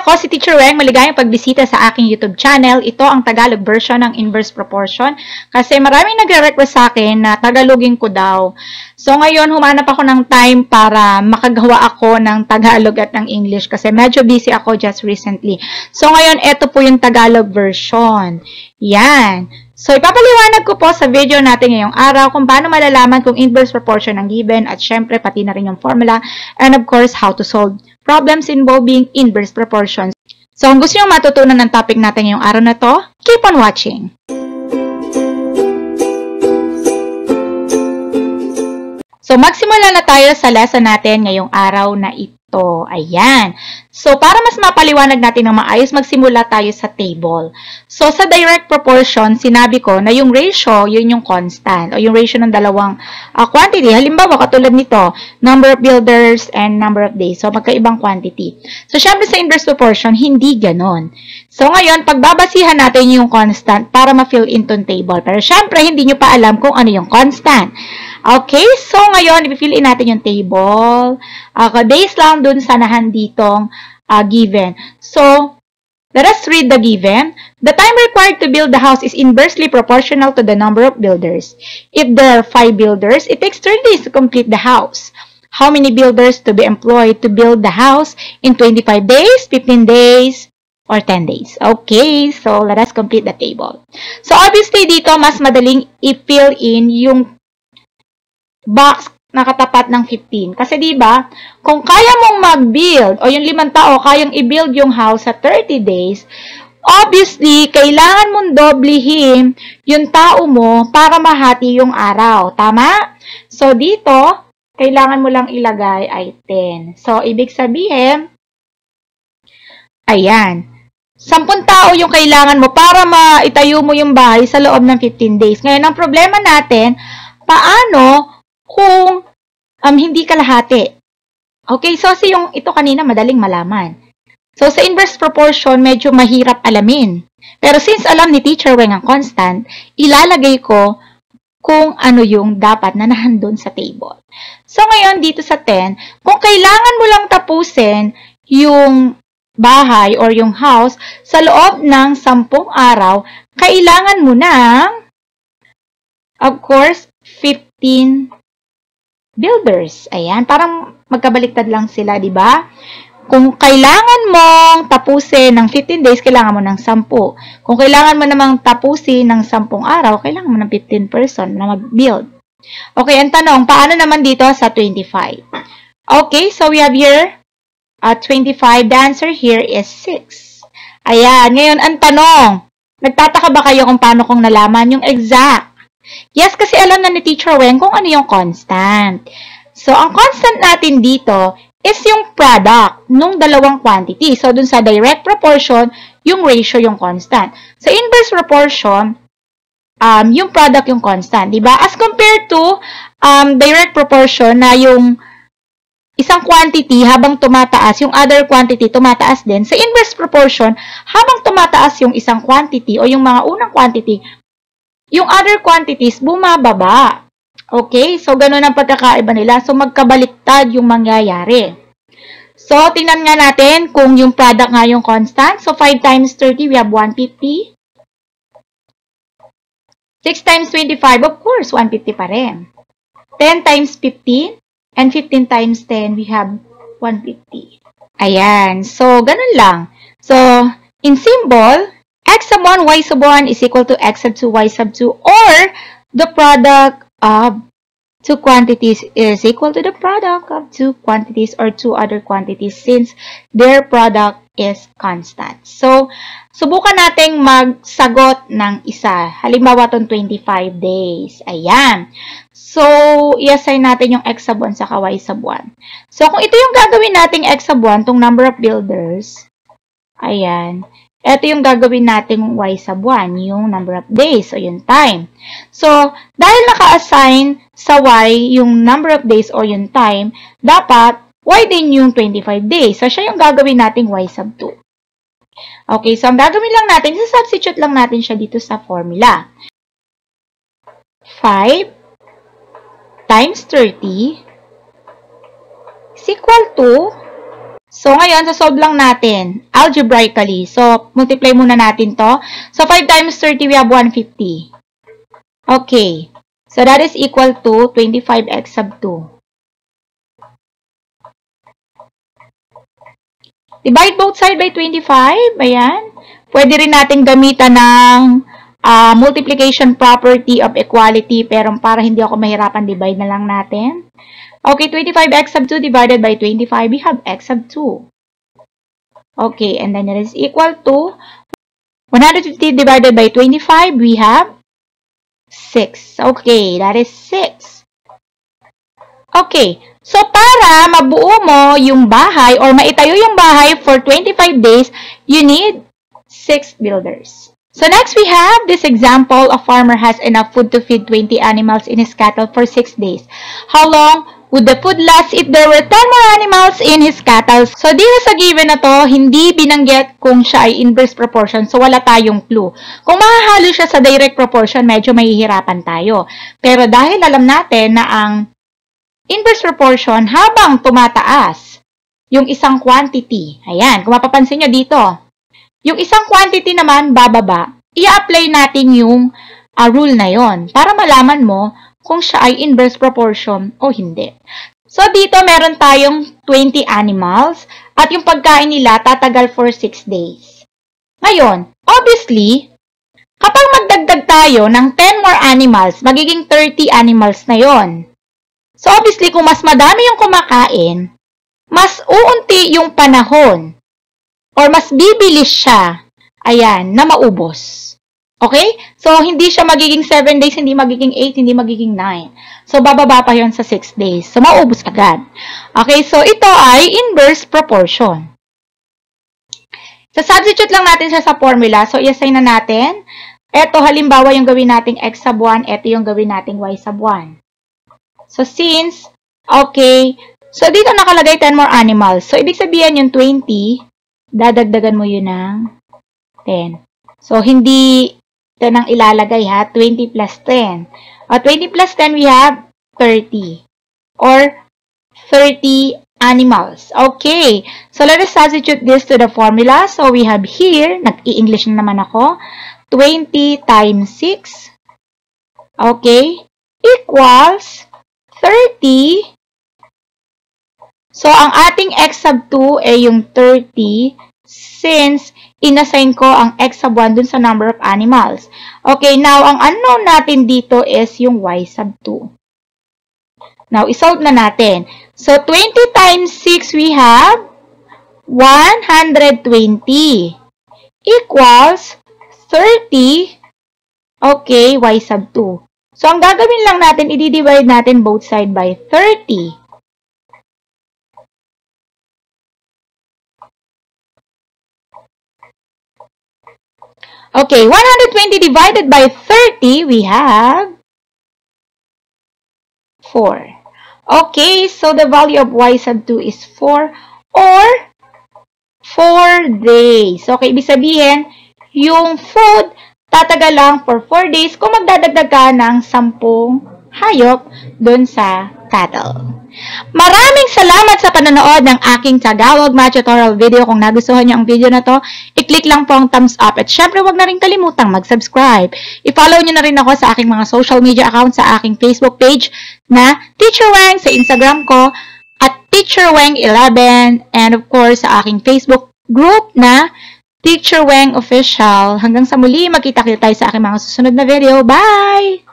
ako si Teacher Weng. Maligayang pagbisita sa aking YouTube channel. Ito ang Tagalog version ng inverse proportion kasi maraming nagre-request sa akin na Tagalogin ko daw. So ngayon, humanap ako ng time para makagawa ako ng Tagalog at ng English kasi medyo busy ako just recently. So ngayon, ito po yung Tagalog version. Yan. So, ipapaliwanag ko po sa video natin ngayong araw kung paano malalaman kung inverse proportion ang given at syempre pati na rin yung formula and of course, how to solve problems involving inverse proportions. So, kung gusto nyo matutunan ng topic natin ngayong araw na to, keep on watching! So, magsimula na tayo sa lesson natin ngayong araw na ito. Ayan. So, para mas mapaliwanag natin ng maayos, magsimula tayo sa table. So, sa direct proportion, sinabi ko na yung ratio, yun yung constant. O yung ratio ng dalawang quantity. Halimbawa, katulad nito, number of builders and number of days. So, magkaibang quantity. So, syempre sa inverse proportion, hindi ganon. So, ngayon, pagbabasihan natin yung constant para ma-fill in tong table. Pero syempre, hindi nyo pa alam kung ano yung constant. Okay, so ngayon, i-fill in natin yung table. Based lang dun sa nahanditong given. So, let us read the given. The time required to build the house is inversely proportional to the number of builders. If there are 5 builders, it takes 30 days to complete the house. How many builders to be employed to build the house in 25 days, 15 days, or 10 days? Okay, so let us complete the table. So, obviously, dito, mas madaling i-fill in yung box na katapat ng 15. Kasi diba, kung kaya mong mag-build, o yung 5 tao, kayang i-build yung house sa 30 days, obviously, kailangan mong doblihin yung tao mo para mahati yung araw. Tama? So, dito, kailangan mo lang ilagay ay 10. So, ibig sabihin, ayan, 10 tao yung kailangan mo para maitayo mo yung bahay sa loob ng 15 days. Ngayon, ang problema natin, paano kung hindi kalahati? Okay, so yung ito kanina madaling malaman. So sa inverse proportion, medyo mahirap alamin. Pero since alam ni Teacher Weng ang constant, ilalagay ko kung ano yung dapat na nahandun sa table. So ngayon dito sa 10, kung kailangan mo lang tapusin yung bahay or yung house sa loob ng 10 araw, kailangan mo ng, of course, 15 builders. Ayan, parang magkabaliktad lang sila, di ba? Kung kailangan mong tapusin ng 15 days, kailangan mo ng 10. Kung kailangan mo namang tapusin ng 10 araw, kailangan mo ng 15 person na mag-build. Okay, ang tanong, paano naman dito sa 25? Okay, so we have here 25. The answer here is 6. Ayan, ngayon ang tanong, nagtataka ba kayo kung paano kong nalaman yung exact? Yes, kasi alam na ni Teacher Weng kung ano yung constant. So, ang constant natin dito is yung product nung dalawang quantity. So, dun sa direct proportion, yung ratio yung constant. Sa inverse proportion, yung product yung constant. Diba? As compared to direct proportion na yung isang quantity habang tumataas, yung other quantity tumataas din. Sa inverse proportion, habang tumataas yung isang quantity o yung mga unang quantity, yung other quantities bumababa. Okay? So, ganun ang pagkakaiba nila. So, magkabaliktad yung mangyayari. So, tingnan nga natin kung yung product nga yung constant. So, 5 times 30, we have 150. 6 times 25, of course, 150 pa rin. 10 times 15, and 15 times 10, we have 150. Ayan. So, ganun lang. So, in symbol, x sub 1, y sub 1 is equal to x sub 2, y sub 2, or the product of two quantities is equal to the product of two quantities or two other quantities since their product is constant. So, subukan nating magsagot ng isa. Halimbawa, itong 25 days. Ayan. So, i-assign natin yung x sub 1 sa y sub 1. So, kung ito yung gagawin nating x sub 1, itong number of builders, ayan, ito yung gagawin nating y sub 1, yung number of days, o yung time. So, dahil naka-assign sa y yung number of days o yung time, dapat y din yung 25 days. So, siya yung gagawin nating y sub 2. Okay, so ang gagawin lang natin, substitute lang natin siya dito sa formula. 5 times 30 is equal to So, ngayon, solve lang natin algebraically. So, multiply muna natin to. So, 5 times 30, we have 150. Okay. So, that is equal to 25x sub 2. Divide both side by 25. Ayan. Pwede rin natin gamitan ng multiplication property of equality, pero para hindi ako mahirapan, divide na lang natin. Okay, 25x sub 2 divided by 25, we have x sub 2. Okay, and then it is equal to 150 divided by 25, we have 6. Okay, that is 6. Okay, so para mabuo mo yung bahay or maitayo yung bahay for 25 days, you need 6 builders. So next we have this example, a farmer has enough food to feed 20 animals in his cattle for 6 days. How long would the food last if there were 10 more animals in his cattle? So dito sa given na to, hindi binanggit kung siya ay inverse proportion, so wala tayong clue. Kung mahahalo siya sa direct proportion, medyo mahihirapan tayo. Pero dahil alam natin na ang inverse proportion habang tumataas yung isang quantity, ayan, kung mapapansin nyo dito, yung isang quantity naman, bababa, i-apply natin yung rule na yon para malaman mo kung siya ay inverse proportion o hindi. So, dito meron tayong 20 animals at yung pagkain nila tatagal for 6 days. Ngayon, obviously, kapag magdagdag tayo ng 10 more animals, magiging 30 animals na yon. So, obviously, kung mas madami yung kumakain, mas uunti yung panahon or mas bibilis siya, ayan, na maubos. Okay? So, hindi siya magiging 7 days, hindi magiging 8, hindi magiging 9. So, bababa pa yon sa 6 days. So, maubos agad. Okay? So, ito ay inverse proportion. So, substitute lang natin siya sa formula. So, i-assign na natin. Ito, halimbawa, yung gawin nating x sub 1. Ito yung gawin nating y sub 1. So, since, okay, so, dito nakalagay 10 more animals. So, ibig sabihin yung 20, dadagdagan mo yun ng 10. So, hindi ito nang ilalagay ha. 20 plus 10. 20 plus 10, we have 30. Or 30 animals. Okay. So, let us substitute this to the formula. So, we have here, nag-i-English na naman ako, 20 times 6. Okay. Equals 30. So, ang ating x sub 2 ay yung 30 since inassign ko ang x sub 1 dun sa number of animals. Okay, now, ang unknown natin dito is yung y sub 2. Now, isolve na natin. So, 20 times 6, we have 120 equals 30, okay, y sub 2. So, ang gagawin lang natin, i-divide natin both side by 30. Okay, 120 divided by 30, we have 4. Okay, so the value of y sub 2 is 4 or 4 days. Okay, ibig sabihin, yung food tatagal lang for 4 days kung magdadagdag ka ng 10 hayop dun sa cattle. Maraming salamat sa panonood ng aking Tagalog Math Tutorial video. Kung nagustuhan niyo ang video na to, i-click lang po ang thumbs up. At syempre, huwag na rin kalimutang mag-subscribe. I-follow niyo na rin ako sa aking mga social media accounts, sa aking Facebook page na Teacher Weng, sa Instagram ko, at Teacher Weng 11, and of course, sa aking Facebook group na Teacher Weng Official. Hanggang sa muli, magkita-kita tayo sa aking mga susunod na video. Bye!